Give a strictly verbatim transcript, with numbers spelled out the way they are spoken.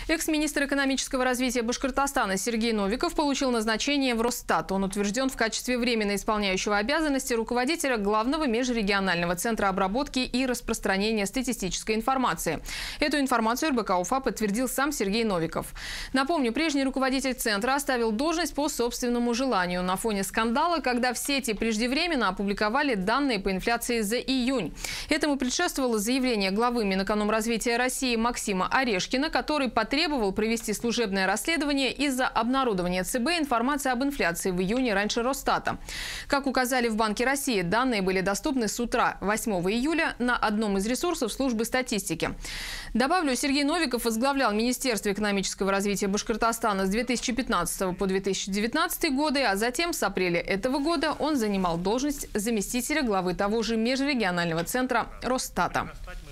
Экс-министр экономического развития Башкортостана Сергей Новиков получил назначение в Росстат. Он утвержден в качестве временно исполняющего обязанности руководителя главного межрегионального центра обработки и распространения статистической информации. Эту информацию эр бэ ка УФА подтвердил сам Сергей Новиков. Напомню, прежний руководитель центра оставил должность по собственному желанию на фоне скандала, когда в сети преждевременно опубликовали данные по инфляции за июнь. Этому предшествовало заявление главы Минэкономразвития России Максима Орешкина, который потребовал требовал провести служебное расследование из-за обнародования цэ бэ информации об инфляции в июне раньше Росстата. Как указали в Банке России, данные были доступны с утра восьмого июля на одном из ресурсов службы статистики. Добавлю, Сергей Новиков возглавлял Министерство экономического развития Башкортостана с две тысячи пятнадцатого по две тысячи девятнадцатый годы, а затем с апреля этого года он занимал должность заместителя главы того же межрегионального центра Росстата.